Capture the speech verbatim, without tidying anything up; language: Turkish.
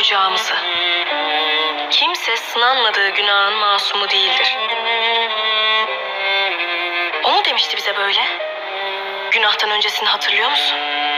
korkacağımızı. Kimse sınanmadığı günahın masumu değildir. O mu demişti bize böyle? Günahtan öncesini hatırlıyor musun?